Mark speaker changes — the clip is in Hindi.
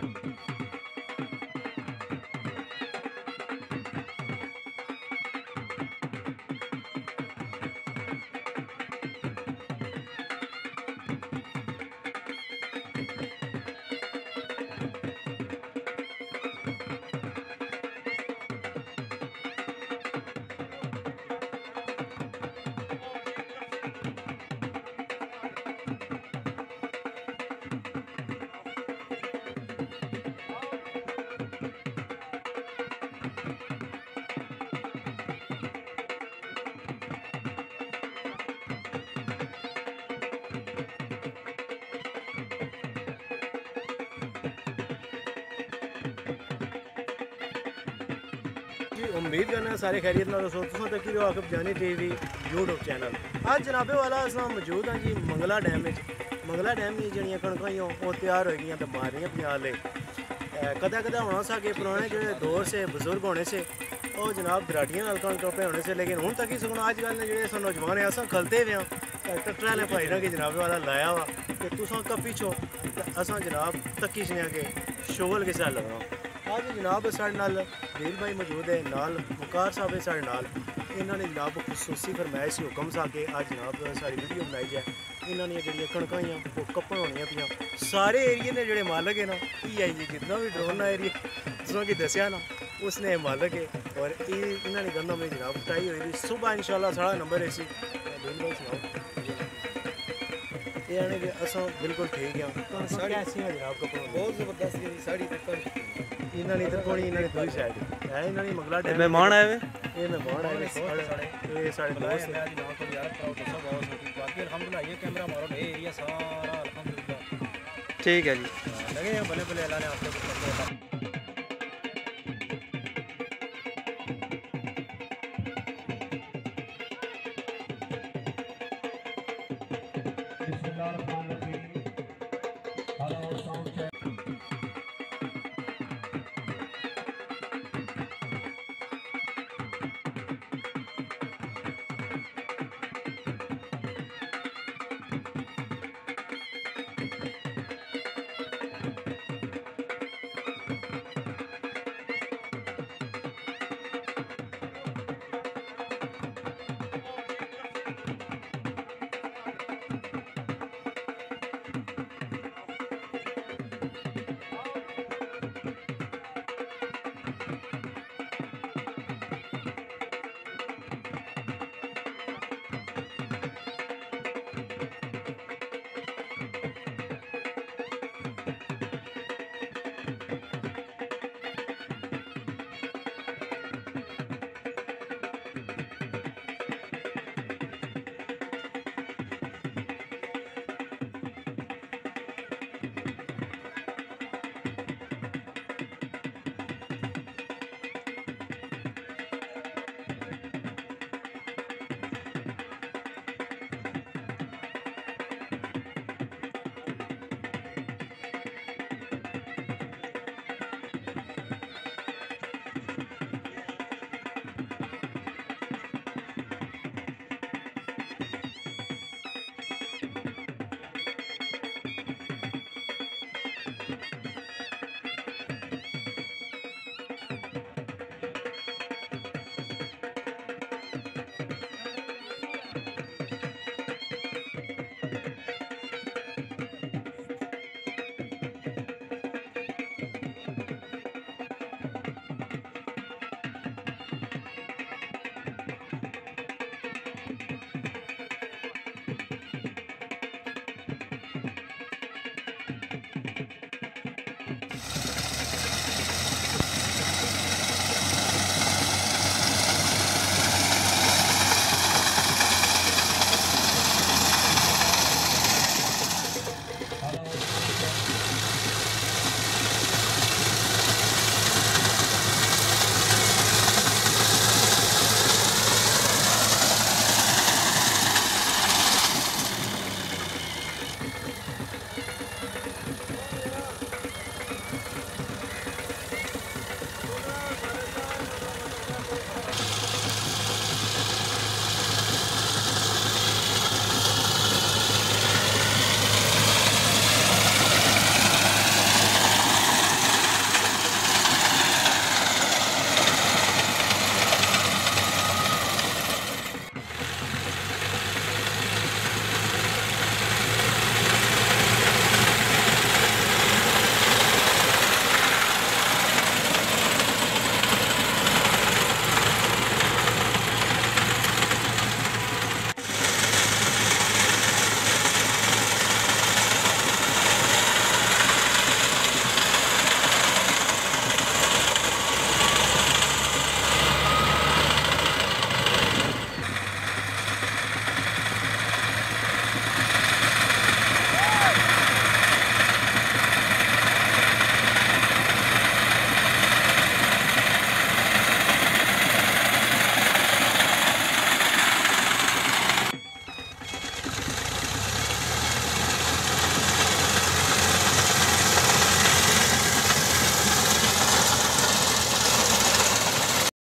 Speaker 1: उम्मीद करना सारे खैरियत ना दोस्तों तुम तक ही आकिब जानी टीवी यूट्यूब चैनल आज जनाबे वाला अस मौजूद हाँ जी मंगला डैम में। मंगला डैम की जड़ियाँ कणकां वो तैयार हो गई तो मार रही पिया ले कदा कदा होना सा कि पुराने जो दौर से बुजुर्ग होने से और जनाब दराटियां नाल कणक टोपे होने से लेकिन हूँ तक ही सुना अजकल ने जो नौजवान है अस खलते हुए हाँ ट्रैक्टर वाले भाई ने कि जनाबे वाला लाया वा कि तुसा कपी छो अस जनाब तकी छने के शोगल किस लगना आज जनाब साढ़े नाल दिल भाई मौजूद है नाल मुकार साहब है साढ़े नाल इन्होंने जनाब खसूसी फरमाइश हुक्म सा के आज जनाब सारी वीडियो बनाई जाए इन्होंने जी कणकां वो कपन होनियां पियां सारे एरिए ने जोड़े मालक है ना ये जी जितना भी ड्रोन ना एरिया तुसें कि दसिया ना उसने मालक है और इन्होंने गंदम में जनाब कटाई हुई सुबह इंशाल्लाह साढ़ा नंबर है सी दिल भाई सुनाओ यानी कि अस बिल्कुल ठीक है साड़ी जनाब कपड़ों बहुत ज़बरदस्त साड़ी तक इन्होंने इधर कोनी इन्होंने दूसरी साइड है इन्होंने मंगला डैम मेहमान आए हुए ये मेहमान आए हुए ये साढ़े दोस्त हैं जी नाम को यार प्राउड सब बहुत बाकी अल्हम्दुलिल्लाह ये कैमरा मारो ये एरिया सारा अल्हम्दुलिल्लाह ठीक है जी लगे हैं भले भले अल्लाह ने आपको